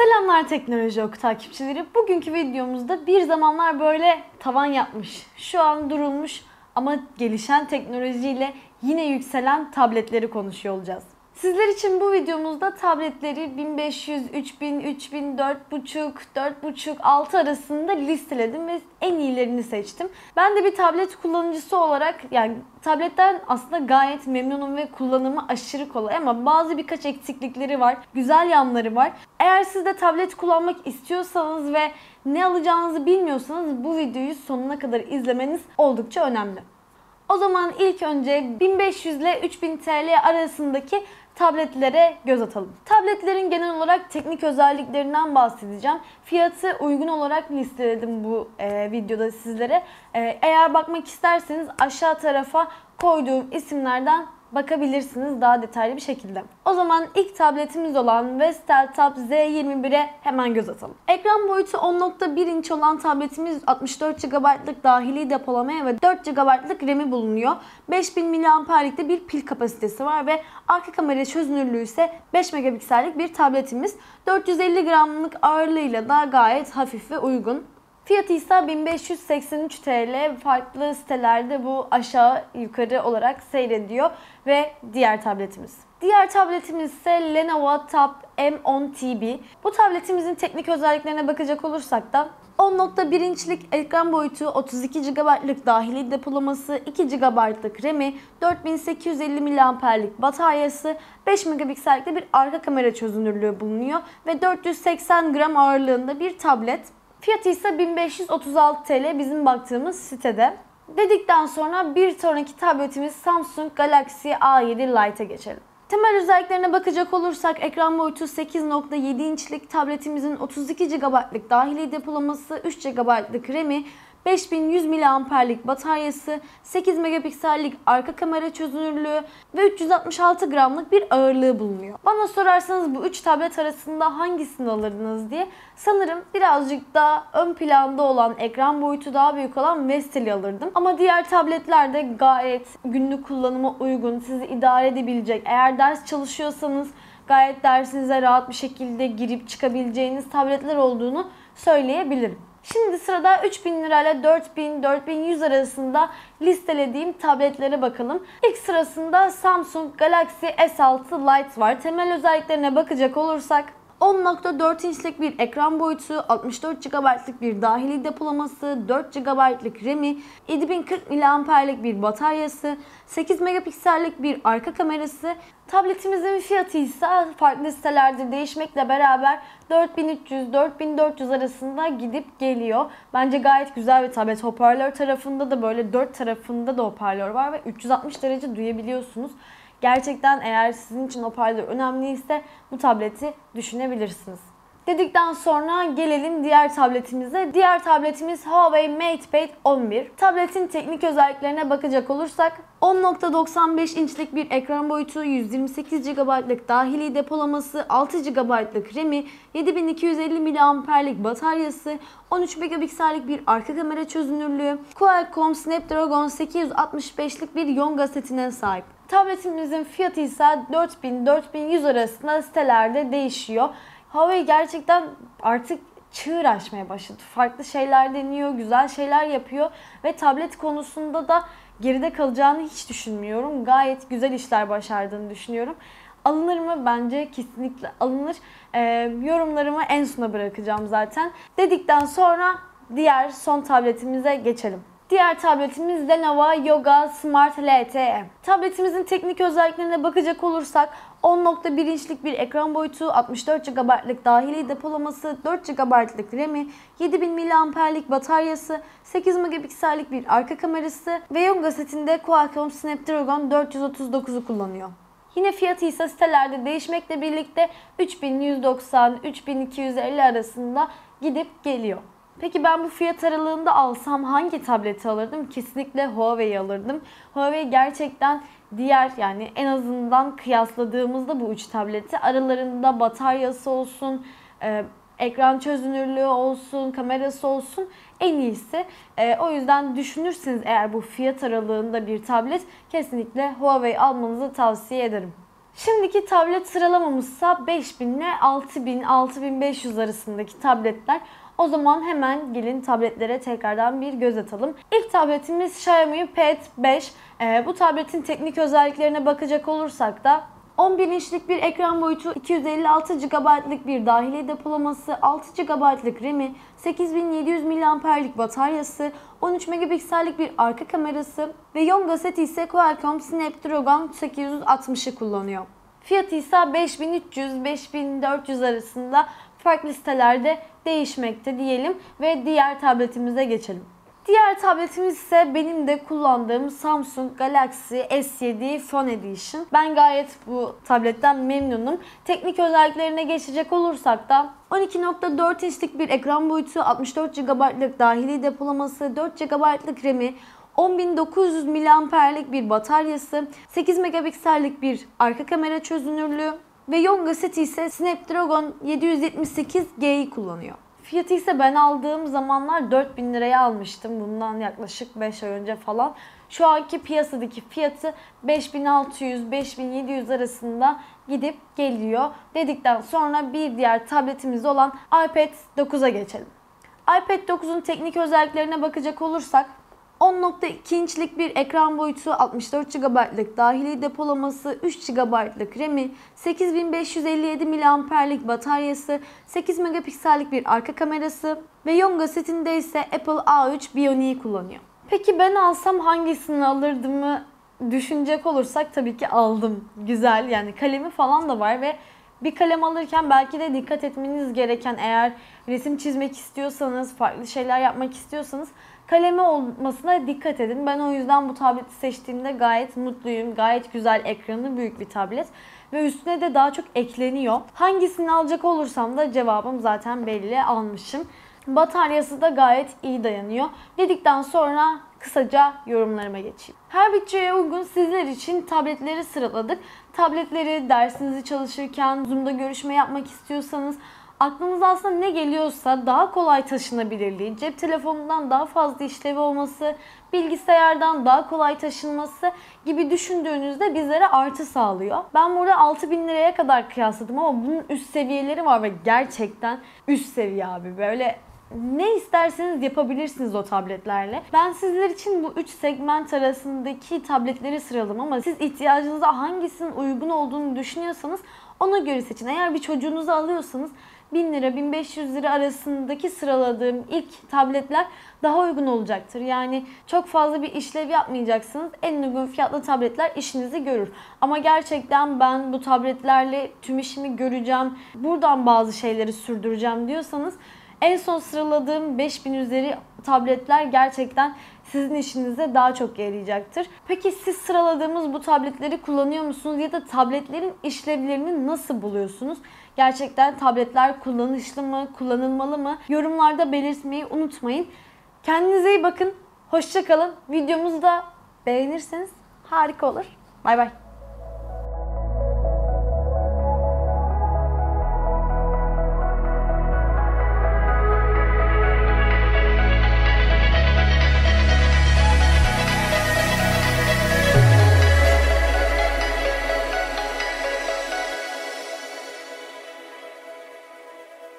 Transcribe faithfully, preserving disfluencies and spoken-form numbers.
Selamlar Teknoloji Oku takipçileri. Bugünkü videomuzda bir zamanlar böyle tavan yapmış, şu an durulmuş ama gelişen teknolojiyle yine yükselen tabletleri konuşuyor olacağız. Sizler için bu videomuzda tabletleri bin beş yüz, üç bin, üç bin, dört buçuk, dört buçuk, altı arasında listeledim ve en iyilerini seçtim. Ben de bir tablet kullanıcısı olarak yani tabletten aslında gayet memnunum ve kullanımı aşırı kolay ama bazı birkaç eksiklikleri var, güzel yanları var. Eğer siz de tablet kullanmak istiyorsanız ve ne alacağınızı bilmiyorsanız bu videoyu sonuna kadar izlemeniz oldukça önemli. O zaman ilk önce bin beş yüz ile üç bin T L arasındaki tabletlere göz atalım. Tabletlerin genel olarak teknik özelliklerinden bahsedeceğim. Fiyatı uygun olarak listeledim bu e, videoda sizlere. E, eğer bakmak isterseniz aşağı tarafa koyduğum isimlerden bakabilirsiniz daha detaylı bir şekilde. O zaman ilk tabletimiz olan Vestel Tab Z yirmi bir'e hemen göz atalım. Ekran boyutu on nokta bir inç olan tabletimiz altmış dört gigabaytlık dahili depolamaya ve dört gigabaytlık RAM'i bulunuyor. beş bin miliamperlikte bir pil kapasitesi var ve arka kamera çözünürlüğü ise beş megapiksellik bir tabletimiz. dört yüz elli gramlık ağırlığıyla da gayet hafif ve uygun. Fiyatı ise bin beş yüz seksen üç T L. Farklı sitelerde bu aşağı yukarı olarak seyrediyor ve diğer tabletimiz. Diğer tabletimiz ise Lenovo Tab M on T B. Bu tabletimizin teknik özelliklerine bakacak olursak da on nokta bir inçlik ekran boyutu, otuz iki gigabaytlık dahili depolaması, iki gigabaytlık RAM'i, dört bin sekiz yüz elli miliamperlik bataryası, beş megapiksellikte bir arka kamera çözünürlüğü bulunuyor ve dört yüz seksen gram ağırlığında bir tablet. Fiyatı ise bin beş yüz otuz altı T L bizim baktığımız sitede. Dedikten sonra bir sonraki tabletimiz Samsung Galaxy A yedi Lite'e geçelim. Temel özelliklerine bakacak olursak ekran boyutu sekiz nokta yedi inçlik tabletimizin otuz iki gigabaytlık dahili depolaması, üç gigabaytlık RAM'i, beş bin yüz miliamperlik bataryası, sekiz megapiksellik arka kamera çözünürlüğü ve üç yüz altmış altı gramlık bir ağırlığı bulunuyor. Bana sorarsanız bu üç tablet arasında hangisini alırdınız diye sanırım birazcık daha ön planda olan, ekran boyutu daha büyük olan Vestel'i alırdım. Ama diğer tabletler de gayet günlük kullanıma uygun, sizi idare edebilecek. Eğer ders çalışıyorsanız gayet dersinize rahat bir şekilde girip çıkabileceğiniz tabletler olduğunu söyleyebilirim. Şimdi sırada üç bin lirayla dört bin dört bin yüz arasında listelediğim tabletlere bakalım. İlk sırasında Samsung Galaxy S altı Lite var. Temel özelliklerine bakacak olursak on nokta dört inçlik bir ekran boyutu, altmış dört gigabaytlık bir dahili depolaması, dört gigabaytlık RAM'i, yedi bin kırk miliamperlik bir bataryası, sekiz megapiksellik bir arka kamerası. Tabletimizin fiyatı ise farklı sitelerde değişmekle beraber dört bin üç yüz dört bin dört yüz arasında gidip geliyor. Bence gayet güzel bir tablet. Hoparlör tarafında da böyle dört tarafında da hoparlör var ve üç yüz altmış derece duyabiliyorsunuz. Gerçekten eğer sizin için hoparlör önemliyse bu tableti düşünebilirsiniz. Dedikten sonra gelelim diğer tabletimize. Diğer tabletimiz Huawei MatePad on bir. Tabletin teknik özelliklerine bakacak olursak on nokta doksan beş inçlik bir ekran boyutu, yüz yirmi sekiz gigabaytlık dahili depolaması, altı gigabaytlık RAM'i, yedi bin iki yüz elli miliamperlik bataryası, on üç megapiksellik bir arka kamera çözünürlüğü, Qualcomm Snapdragon sekiz yüz altmış beşlik bir Yonga setine sahip. Tabletimizin fiyatı ise dört bin dört bin yüz arasında sitelerde değişiyor. Huawei gerçekten artık çığır açmaya başladı. Farklı şeyler deniyor, güzel şeyler yapıyor ve tablet konusunda da geride kalacağını hiç düşünmüyorum. Gayet güzel işler başardığını düşünüyorum. Alınır mı? Bence kesinlikle alınır. Ee, yorumlarımı en sona bırakacağım zaten. Dedikten sonra diğer son tabletimize geçelim. Diğer tabletimiz Lenovo Yoga Smart L T E. Tabletimizin teknik özelliklerine bakacak olursak on nokta bir inçlik bir ekran boyutu, altmış dört gigabaytlık dahili depolaması, dört gigabaytlık RAM'i, yedi bin miliamperlik bataryası, sekiz megapiksellik bir arka kamerası ve Yonga setinde Qualcomm Snapdragon dört yüz otuz dokuzu kullanıyor. Yine fiyatı ise sitelerde değişmekle birlikte üç bin yüz doksan üç bin iki yüz elli arasında gidip geliyor. Peki ben bu fiyat aralığında alsam hangi tableti alırdım? Kesinlikle Huawei'yi alırdım. Huawei gerçekten diğer yani en azından kıyasladığımızda bu üç tableti aralarında bataryası olsun, e, ekran çözünürlüğü olsun, kamerası olsun en iyisi. E, o yüzden düşünürseniz eğer bu fiyat aralığında bir tablet kesinlikle Huawei almanızı tavsiye ederim. Şimdiki tablet sıralamamızsa beş bin ile altı bin altı bin beş yüz arasındaki tabletler. O zaman hemen gelin tabletlere tekrardan bir göz atalım. İlk tabletimiz Xiaomi Pad beş. Ee, bu tabletin teknik özelliklerine bakacak olursak da on bir inçlik bir ekran boyutu, iki yüz elli altı gigabaytlık bir dahili depolaması, altı gigabaytlık RAM'i, sekiz bin yedi yüz miliamperlik bataryası, on üç megapiksellik bir arka kamerası ve Yonga seti ise Qualcomm Snapdragon sekiz yüz altmışı kullanıyor. Fiyatı ise beş bin üç yüz beş bin dört yüz arasında farklı sitelerde değişmekte diyelim ve diğer tabletimize geçelim. Diğer tabletimiz ise benim de kullandığım Samsung Galaxy S yedi Phone Edition. Ben gayet bu tabletten memnunum. Teknik özelliklerine geçecek olursak da on iki nokta dört inçlik bir ekran boyutu, altmış dört gigabaytlık dahili depolaması, dört gigabaytlık RAM'i, on bin dokuz yüz miliamperlik bir bataryası, sekiz megapiksellik bir arka kamera çözünürlüğü ve Yonga seti ise Snapdragon yedi yüz yetmiş sekiz G'yi kullanıyor. Fiyatı ise ben aldığım zamanlar dört bin liraya almıştım. Bundan yaklaşık beş ay önce falan. Şu anki piyasadaki fiyatı beş bin altı yüz beş bin yedi yüz arasında gidip geliyor. Dedikten sonra bir diğer tabletimiz olan iPad dokuza geçelim. iPad dokuzun teknik özelliklerine bakacak olursak on nokta iki inçlik bir ekran boyutu, altmış dört gigabaytlık dahili depolaması, üç gigabaytlık RAM'i, sekiz bin beş yüz elli yedi miliamperlik bataryası, sekiz megapiksellik bir arka kamerası ve Yonga setinde ise Apple A üç Bionic'i kullanıyor. Peki ben alsam hangisini alırdımı düşünecek olursak tabii ki aldım. Güzel, yani kalemi falan da var ve bir kalem alırken belki de dikkat etmeniz gereken, eğer resim çizmek istiyorsanız, farklı şeyler yapmak istiyorsanız kalemi olmasına dikkat edin. Ben o yüzden bu tableti seçtiğimde gayet mutluyum. Gayet güzel, ekranı büyük bir tablet ve üstüne de daha çok ekleniyor. Hangisini alacak olursam da cevabım zaten belli, almışım. Bataryası da gayet iyi dayanıyor. Dedikten sonra kısaca yorumlarıma geçeyim. Her bütçeye uygun sizler için tabletleri sıraladık. Tabletleri dersinizi çalışırken, Zoom'da görüşme yapmak istiyorsanız, aklınıza aslında ne geliyorsa, daha kolay taşınabilirliği, cep telefonundan daha fazla işlevi olması, bilgisayardan daha kolay taşınması gibi düşündüğünüzde bizlere artı sağlıyor. Ben burada altı bin liraya kadar kıyasladım ama bunun üst seviyeleri var ve gerçekten üst seviye abi. Böyle ne isterseniz yapabilirsiniz o tabletlerle. Ben sizler için bu üç segment arasındaki tabletleri sıraladım ama siz ihtiyacınıza hangisinin uygun olduğunu düşünüyorsanız ona göre seçin. Eğer bir çocuğunuzu alıyorsanız bin lira bin beş yüz lira arasındaki sıraladığım ilk tabletler daha uygun olacaktır. Yani çok fazla bir işlev yapmayacaksınız. En uygun fiyatlı tabletler işinizi görür. Ama gerçekten ben bu tabletlerle tüm işimi göreceğim, buradan bazı şeyleri sürdüreceğim diyorsanız en son sıraladığım beş bin üzeri tabletler gerçekten sizin işinize daha çok yarayacaktır. Peki siz sıraladığımız bu tabletleri kullanıyor musunuz ya da tabletlerin işlevlerini nasıl buluyorsunuz? Gerçekten tabletler kullanışlı mı, kullanılmalı mı? Yorumlarda belirtmeyi unutmayın. Kendinize iyi bakın. Hoşça kalın. Videomuzu da beğenirseniz harika olur. Bay bay.